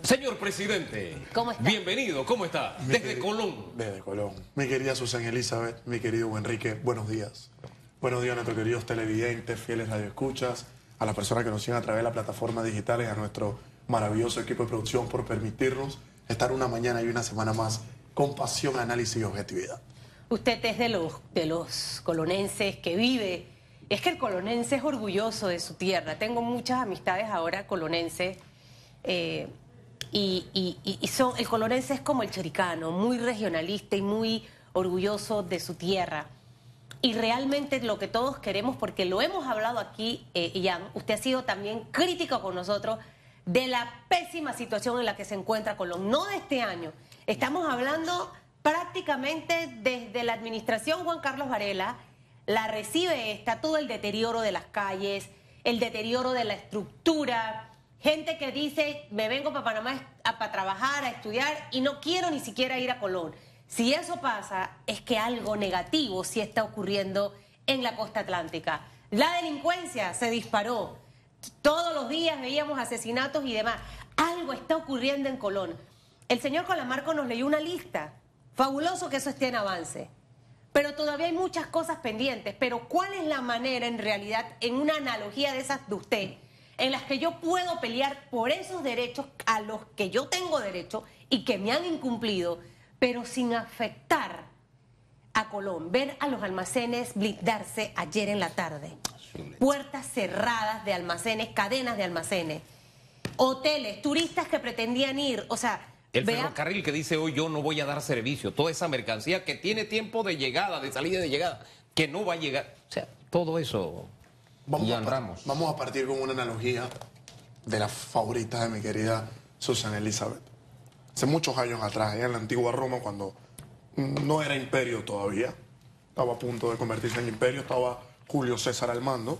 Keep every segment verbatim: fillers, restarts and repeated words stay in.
Señor presidente, ¿Cómo está? Bienvenido, ¿cómo está? Mi Desde queri- Colón. Desde Colón. Mi querida Susana Elizabeth, mi querido Enrique, buenos días. Buenos días a nuestros queridos televidentes, fieles radioescuchas, a las personas que nos siguen a través de las plataformas digitales, a nuestro maravilloso equipo de producción por permitirnos estar una mañana y una semana más con pasión, análisis y objetividad. Usted es de los, de los colonenses que vive. Es que el colonense es orgulloso de su tierra. Tengo muchas amistades ahora colonenses. Eh, y, y, y son, el colonense es como el chiricano, muy regionalista y muy orgulloso de su tierra. Y realmente lo que todos queremos, porque lo hemos hablado aquí, eh, Ian, usted ha sido también crítico con nosotros de la pésima situación en la que se encuentra Colón, no de este año. Estamos hablando prácticamente desde la administración Juan Carlos Varela, la recibe esta, todo el deterioro de las calles, el deterioro de la estructura, gente que dice, me vengo para Panamá a, para trabajar, a estudiar y no quiero ni siquiera ir a Colón. Si eso pasa, es que algo negativo sí está ocurriendo en la costa atlántica. La delincuencia se disparó. Todos los días veíamos asesinatos y demás. Algo está ocurriendo en Colón. El señor Colamarco nos leyó una lista. Fabuloso que eso esté en avance. Pero todavía hay muchas cosas pendientes. Pero ¿cuál es la manera en realidad, en una analogía de esas de usted, en las que yo puedo pelear por esos derechos a los que yo tengo derecho y que me han incumplido, pero sin afectar a Colón? Ver a los almacenes blindarse ayer en la tarde. Puertas cerradas de almacenes, cadenas de almacenes, hoteles, turistas que pretendían ir, o sea... El vea, ferrocarril que dice hoy yo no voy a dar servicio, toda esa mercancía que tiene tiempo de llegada, de salida y de llegada, que no va a llegar. O sea, todo eso, Vamos, Ian a, par- Ramos. vamos a partir con una analogía de las favoritas de mi querida Susana Elizabeth. Hace muchos años atrás, allá en la antigua Roma, cuando no era imperio todavía, estaba a punto de convertirse en imperio, estaba Julio César al mando.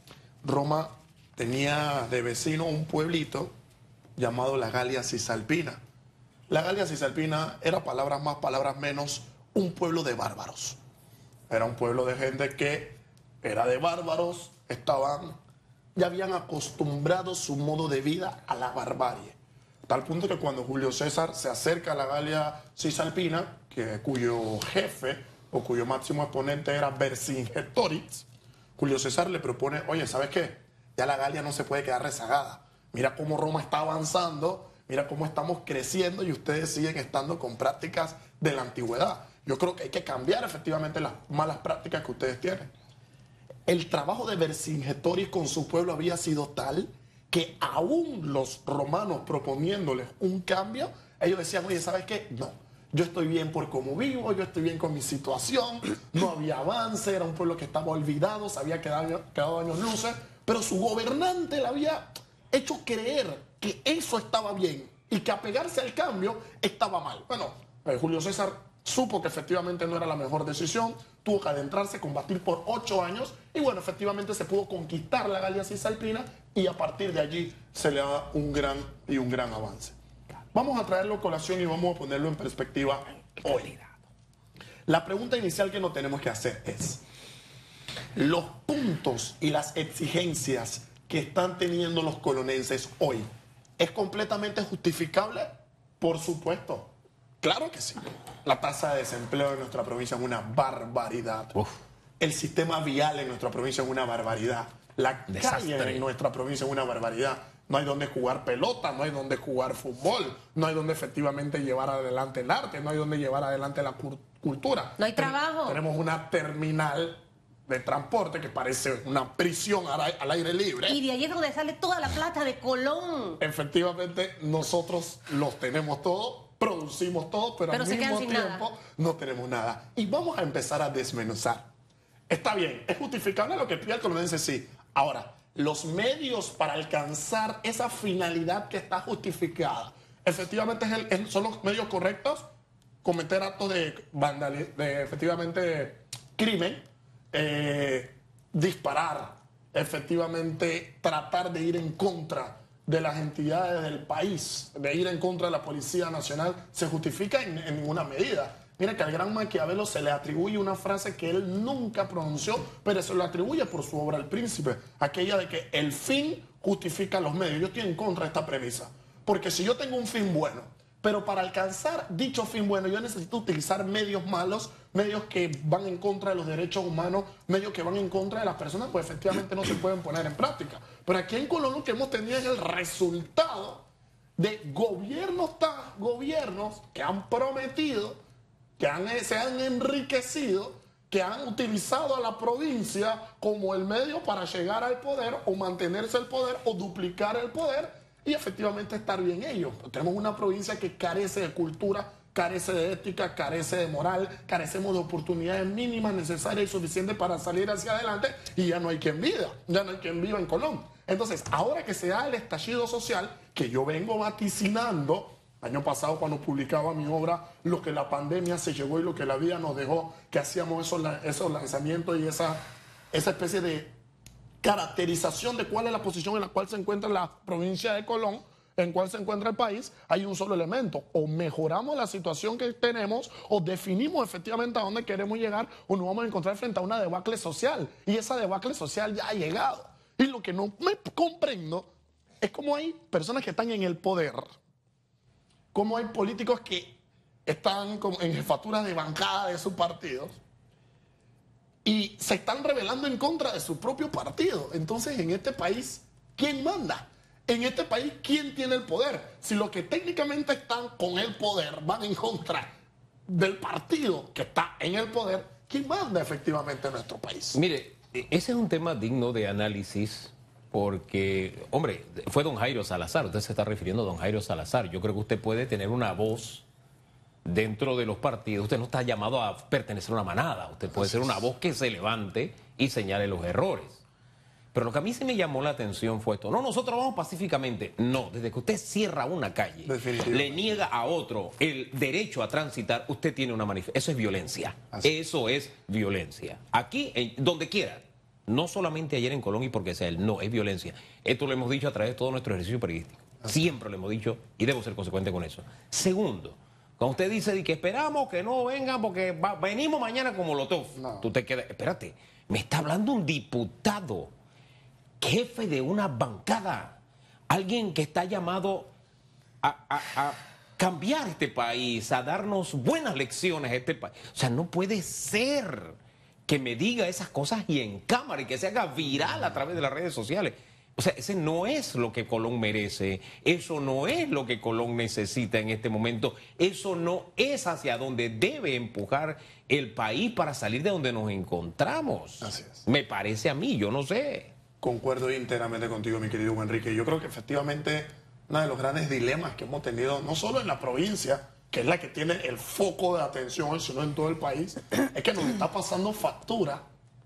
Roma tenía de vecino un pueblito llamado la Galia Cisalpina. La Galia Cisalpina era, palabras más, palabras menos, un pueblo de bárbaros. Era un pueblo de gente que era de bárbaros, estaban, ya habían acostumbrado su modo de vida a la barbarie. Tal punto que cuando Julio César se acerca a la Galia Cisalpina, que, cuyo jefe o cuyo máximo exponente era Vercingetorix, Julio César le propone, oye, ¿sabes qué? Ya la Galia no se puede quedar rezagada. Mira cómo Roma está avanzando, mira cómo estamos creciendo y ustedes siguen estando con prácticas de la antigüedad. Yo creo que hay que cambiar efectivamente las malas prácticas que ustedes tienen. El trabajo de Vercingetorix con su pueblo había sido tal que aún los romanos proponiéndoles un cambio, ellos decían, oye, ¿sabes qué? No, yo estoy bien por cómo vivo, yo estoy bien con mi situación, no había avance, era un pueblo que estaba olvidado, se había quedado, quedado años luces, pero su gobernante le había hecho creer que eso estaba bien y que apegarse al cambio estaba mal. Bueno, eh, Julio César supo que efectivamente no era la mejor decisión, tuvo que adentrarse, combatir por ocho años y bueno, efectivamente se pudo conquistar la Galia Cisalpina y a partir de allí se le da un gran y un gran avance. Vamos a traerlo a colación y vamos a ponerlo en perspectiva hoy. La pregunta inicial que nos tenemos que hacer es, los puntos y las exigencias que están teniendo los colonenses hoy, ¿es completamente justificable? Por supuesto. Claro que sí. La tasa de desempleo en nuestra provincia es una barbaridad. Uf. El sistema vial en nuestra provincia es una barbaridad. La Desastre. calle en nuestra provincia es una barbaridad. No hay donde jugar pelota, no hay donde jugar fútbol, no hay donde efectivamente llevar adelante el arte, no hay donde llevar adelante la cu- cultura. No hay trabajo. Tenemos una terminal de transporte que parece una prisión al, al aire libre. y de ahí es donde sale toda la plata de Colón. Efectivamente, nosotros los tenemos todos, producimos todo, pero, Pero al se mismo quedan sin tiempo nada. no tenemos nada. Y vamos a empezar a desmenuzar. Está bien, es justificable lo que pide el colonense, sí. Ahora, los medios para alcanzar esa finalidad que está justificada, efectivamente es el- es- son los medios correctos, cometer actos de, vandali- de efectivamente crimen, eh, disparar, efectivamente tratar de ir en contra de las entidades del país, de ir en contra de la Policía Nacional, se justifica en, en ninguna medida. Mira que al gran Maquiavelo se le atribuye una frase que él nunca pronunció, pero se lo atribuye por su obra El Príncipe, aquella de que el fin justifica los medios. Yo estoy en contra de esta premisa, Porque si yo tengo un fin bueno, pero para alcanzar dicho fin bueno yo necesito utilizar medios malos, medios que van en contra de los derechos humanos, medios que van en contra de las personas, pues efectivamente no se pueden poner en práctica. Pero aquí en Colón lo que hemos tenido es el resultado de gobiernos, tan, gobiernos que han prometido, que han, se han enriquecido, que han utilizado a la provincia como el medio para llegar al poder o mantenerse el poder o duplicar el poder y efectivamente estar bien ellos. Tenemos una provincia que carece de cultura, carece de ética, carece de moral, carecemos de oportunidades mínimas necesarias y suficientes para salir hacia adelante y ya no hay quien viva, ya no hay quien viva en Colón. Entonces, ahora que se da el estallido social, que yo vengo vaticinando, año pasado cuando publicaba mi obra, lo que la pandemia se llevó y lo que la vida nos dejó, que hacíamos esos, esos lanzamientos y esa, esa especie de caracterización de cuál es la posición en la cual se encuentra la provincia de Colón, en cuál se encuentra el país, hay un solo elemento: o mejoramos la situación que tenemos o definimos efectivamente a dónde queremos llegar o nos vamos a encontrar frente a una debacle social, y esa debacle social ya ha llegado. Y lo que no me comprendo es cómo hay personas que están en el poder, cómo hay políticos que están en jefaturas de bancada de sus partidos y se están rebelando en contra de su propio partido. Entonces, en este país, ¿quién manda? En este país, ¿quién tiene el poder? Si los que técnicamente están con el poder van en contra del partido que está en el poder, ¿quién manda efectivamente en nuestro país? Mire, ese es un tema digno de análisis porque, hombre, fue don Jairo Salazar, usted se está refiriendo a don Jairo Salazar. Yo creo que usted puede tener una voz dentro de los partidos. Usted no está llamado a pertenecer a una manada. Usted puede ser una voz que se levante y señale los errores. Pero lo que a mí se me llamó la atención fue esto. No, nosotros vamos pacíficamente. No, desde que usted cierra una calle, le niega a otro el derecho a transitar, usted tiene una manifestación. Eso es violencia. Así. Eso es violencia. Aquí, en, donde quiera. No solamente ayer en Colón y porque sea él. No, es violencia. Esto lo hemos dicho a través de todo nuestro ejercicio periodístico. Así. Siempre lo hemos dicho y debo ser consecuente con eso. Segundo, cuando usted dice que esperamos que no vengan porque va, venimos mañana como Molotov, no. Tú te quedas, espérate, me está hablando un diputado, jefe de una bancada, alguien que está llamado a, a, a cambiar este país, a darnos buenas lecciones a este país. O sea, no puede ser que me diga esas cosas y en cámara y que se haga viral a través de las redes sociales. O sea, ese no es lo que Colón merece, eso no es lo que Colón necesita en este momento, eso no es hacia donde debe empujar el país para salir de donde nos encontramos. Así es. Me parece a mí, yo no sé. Concuerdo íntegramente contigo, mi querido Enrique. Yo creo que efectivamente uno de los grandes dilemas que hemos tenido, no solo en la provincia, que es la que tiene el foco de atención, sino en todo el país, es que nos está pasando factura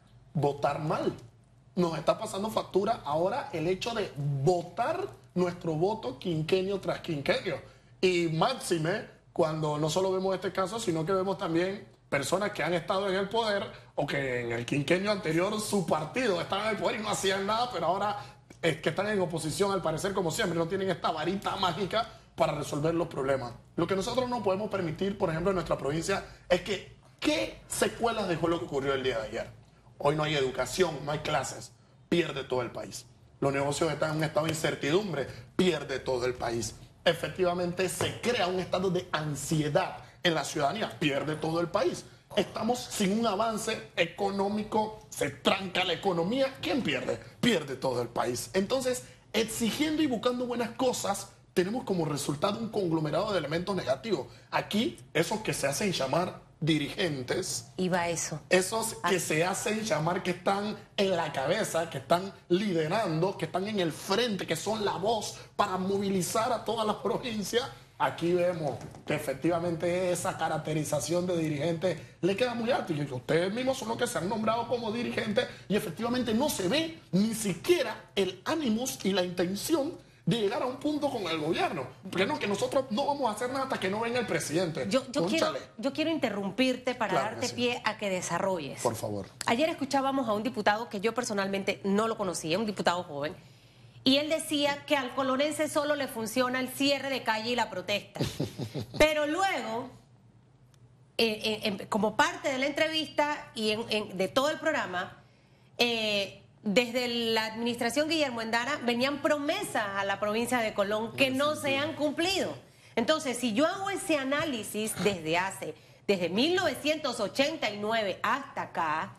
votar mal. Nos está pasando factura ahora el hecho de votar nuestro voto quinquenio tras quinquenio. Y máxime, cuando no solo vemos este caso, sino que vemos también personas que han estado en el poder o que en el quinquenio anterior su partido estaba en el poder y no hacían nada, pero ahora es que están en oposición, al parecer, como siempre, no tienen esta varita mágica para resolver los problemas. Lo que nosotros no podemos permitir, por ejemplo, en nuestra provincia, es que ¿qué secuelas dejó lo que ocurrió el día de ayer? Hoy no hay educación, no hay clases, pierde todo el país. Los negocios están en un estado de incertidumbre, pierde todo el país. Efectivamente se crea un estado de ansiedad en la ciudadanía, pierde todo el país. Estamos sin un avance económico, se tranca la economía, ¿quién pierde? Pierde todo el país. Entonces, exigiendo y buscando buenas cosas, tenemos como resultado un conglomerado de elementos negativos. Aquí, esos que se hacen llamar dirigentes. Iba a eso. Esos que ah. se hacen llamar que están en la cabeza, que están liderando, que están en el frente, que son la voz para movilizar a todas las provincias. Aquí vemos que efectivamente esa caracterización de dirigente le queda muy alto. Y ustedes mismos son los que se han nombrado como dirigentes y efectivamente no se ve ni siquiera el ánimos y la intención de llegar a un punto con el gobierno. Porque no, que nosotros no vamos a hacer nada hasta que no venga el presidente. Yo, yo, quiero, yo quiero interrumpirte para claro darte sí. pie a que desarrolles. Por favor. Ayer escuchábamos a un diputado que yo personalmente no lo conocía, un diputado joven, y él decía que al colonense solo le funciona el cierre de calle y la protesta. Pero luego, eh, eh, como parte de la entrevista y en, en, de todo el programa, eh, desde la administración Guillermo Endara venían promesas a la provincia de Colón que no se han cumplido. Entonces, si yo hago ese análisis desde hace, desde mil novecientos ochenta y nueve hasta acá,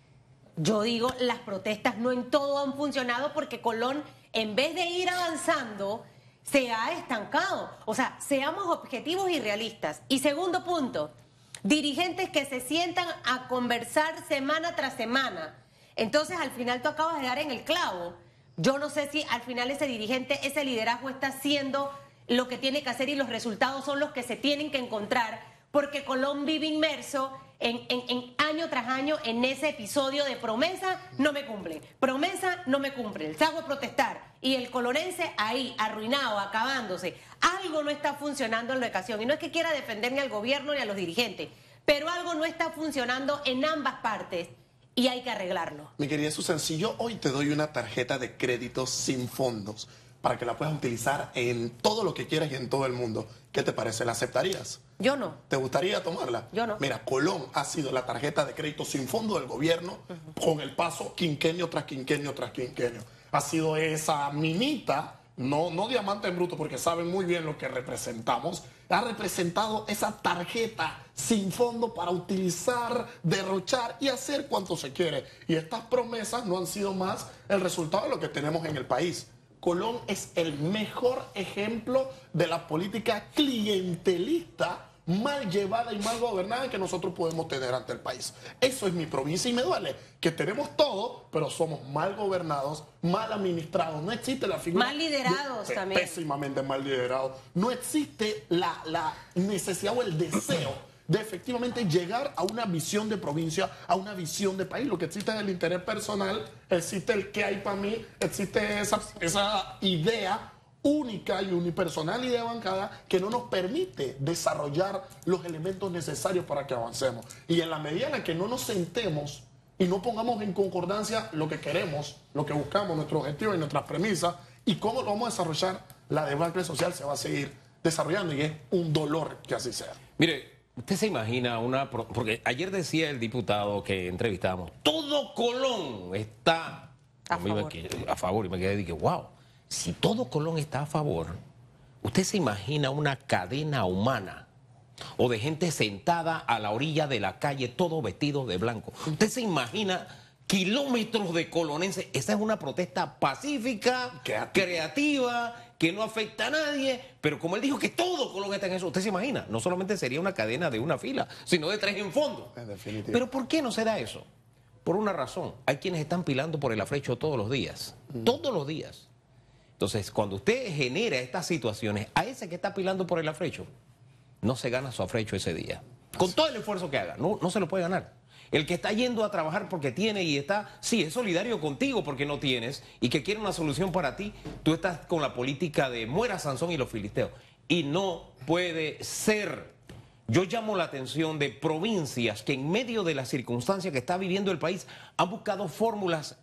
yo digo, las protestas no en todo han funcionado porque Colón, en vez de ir avanzando, se ha estancado. O sea, seamos objetivos y realistas. Y segundo punto, dirigentes que se sientan a conversar semana tras semana. Entonces, al final tú acabas de dar en el clavo. Yo no sé si al final ese dirigente, ese liderazgo está haciendo lo que tiene que hacer y los resultados son los que se tienen que encontrar, porque Colón vive inmerso en, en, en año tras año en ese episodio de promesa no me cumplen, promesa no me cumplen, salgo a protestar y el colonense ahí arruinado, acabándose. Algo no está funcionando en la ocasión y no es que quiera defender ni al gobierno ni a los dirigentes, pero algo no está funcionando en ambas partes y hay que arreglarlo. Mi querida Susan, si yo hoy te doy una tarjeta de crédito sin fondos para que la puedas utilizar en todo lo que quieras y en todo el mundo, ¿qué te parece? ¿La aceptarías? Yo no. ¿Te gustaría tomarla? Yo no. Mira, Colón ha sido la tarjeta de crédito sin fondo del gobierno uh-huh. con el paso quinquenio tras quinquenio tras quinquenio. Ha sido esa minita, no, no diamante en bruto, porque saben muy bien lo que representamos, ha representado esa tarjeta sin fondo para utilizar, derrochar y hacer cuanto se quiere. Y estas promesas no han sido más el resultado de lo que tenemos en el país. Colón es el mejor ejemplo de la política clientelista mal llevada y mal gobernada que nosotros podemos tener ante el país. Eso es mi provincia y me duele que tenemos todo, pero somos mal gobernados, mal administrados. No existe la figura... Mal liderados de, también. Pésimamente mal liderados. No existe la, la necesidad o el deseo de efectivamente llegar a una visión de provincia, a una visión de país. Lo que existe es el interés personal, existe el qué hay para mí, existe esa, esa idea única y unipersonal y de bancada que no nos permite desarrollar los elementos necesarios para que avancemos. Y en la medida en la que no nos sentemos y no pongamos en concordancia lo que queremos, lo que buscamos, nuestro objetivo y nuestras premisas, y cómo lo vamos a desarrollar, la debacle social se va a seguir desarrollando y es un dolor que así sea. Mire, usted se imagina una... Porque ayer decía el diputado que entrevistábamos, todo Colón está a favor. A favor y me quedé y dije, wow, si todo Colón está a favor, usted se imagina una cadena humana o de gente sentada a la orilla de la calle, todo vestido de blanco. Usted se imagina kilómetros de colonenses. Esa es una protesta pacífica, creativa, que no afecta a nadie, pero como él dijo que todo Colón está en eso, usted se imagina, no solamente sería una cadena de una fila, sino de tres en fondo. Pero ¿por qué no se da eso? Por una razón, hay quienes están pilando por el afrecho todos los días, mm. todos los días. Entonces, cuando usted genera estas situaciones, a ese que está pilando por el afrecho, no se gana su afrecho ese día. Con todo el esfuerzo que haga, no, no se lo puede ganar. El que está yendo a trabajar porque tiene y está, sí, es solidario contigo porque no tienes y que quiere una solución para ti, tú estás con la política de muera Sansón y los filisteos. Y no puede ser. Yo llamo la atención de provincias que en medio de las circunstancias que está viviendo el país han buscado fórmulas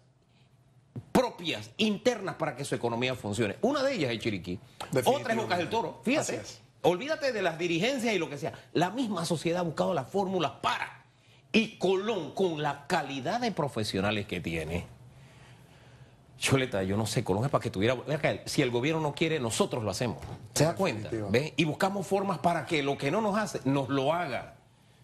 propias, internas, para que su economía funcione. Una de ellas es Chiriquí, otra es Bocas del Toro. Fíjate, olvídate de las dirigencias y lo que sea. La misma sociedad ha buscado las fórmulas para... Y Colón, con la calidad de profesionales que tiene, Choleta, yo no sé, Colón es para que tuviera... Si el gobierno no quiere, nosotros lo hacemos. ¿Se da cuenta? ¿Ves? Y buscamos formas para que lo que no nos hace, nos lo haga.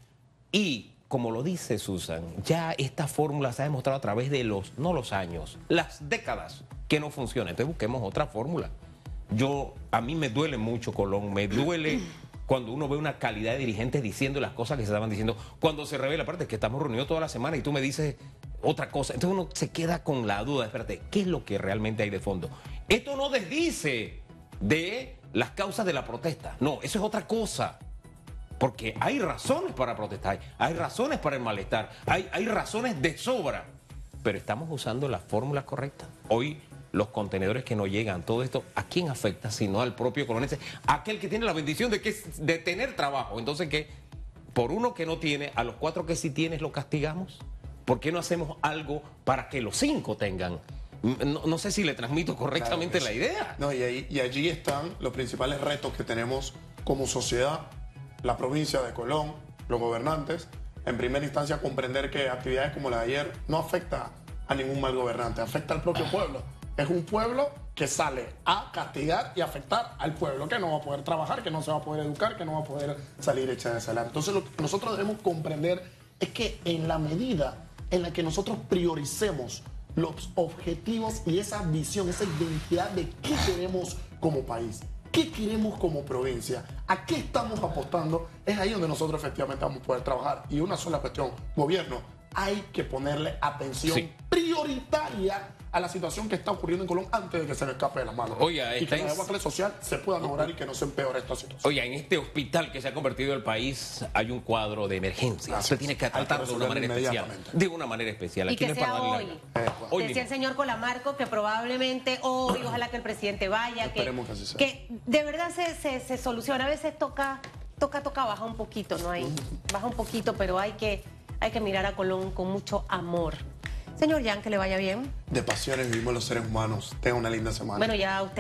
Y, como lo dice Susan, ya esta fórmula se ha demostrado a través de los, no los años, las décadas, que no funciona. Entonces busquemos otra fórmula. Yo, a mí me duele mucho Colón, me duele... cuando uno ve una calidad de dirigentes diciendo las cosas que se estaban diciendo, cuando se revela, aparte que estamos reunidos toda la semana y tú me dices otra cosa, entonces uno se queda con la duda, espérate, ¿qué es lo que realmente hay de fondo? Esto no desdice de las causas de la protesta, no, eso es otra cosa, porque hay razones para protestar, hay razones para el malestar, hay, hay razones de sobra, pero estamos usando las fórmulas correctas. Hoy los contenedores que no llegan, todo esto, ¿a quién afecta? Sino al propio colonense, aquel que tiene la bendición de, que, de tener trabajo. Entonces, ¿qué? Por uno que no tiene, a los cuatro que sí tienes lo castigamos. ¿Por qué no hacemos algo para que los cinco tengan? No, no sé si le transmito correctamente claro la sí. idea. No, y, ahí, y allí están los principales retos que tenemos como sociedad, la provincia de Colón, los gobernantes. En primera instancia, comprender que actividades como la de ayer no afectan a ningún mal gobernante, afecta al propio pueblo. Es un pueblo que sale a castigar y afectar al pueblo, que no va a poder trabajar, que no se va a poder educar, que no va a poder salir hecha de salar. Entonces lo que nosotros debemos comprender es que en la medida en la que nosotros prioricemos los objetivos y esa visión, esa identidad de qué queremos como país, qué queremos como provincia, a qué estamos apostando, es ahí donde nosotros efectivamente vamos a poder trabajar. Y una sola cuestión, gobierno, hay que ponerle atención Sí. prioritaria a la situación que está ocurriendo en Colón antes de que se le escape de las manos. Oiga, y que está la en- debacle social se pueda mejorar y que no se empeore esta situación. Oiga, en este hospital que se ha convertido el país hay un cuadro de emergencia. Así Se es. tiene que Hay que tratar de una resolverlo manera especial. inmediatamente. De una manera especial. Y Aquí no que es para sea darle hoy. la- Eh, Hoy Decía mismo. el señor Colamarco que probablemente hoy, ojalá que el presidente vaya, que, Esperemos que así sea. que de verdad se, se, se soluciona. A veces toca, toca, toca, baja un poquito, ¿no? Hay, baja un poquito, pero hay que, hay que mirar a Colón con mucho amor. Señor Jan, que le vaya bien. De pasiones vivimos los seres humanos. Tenga una linda semana. Bueno, ya usted.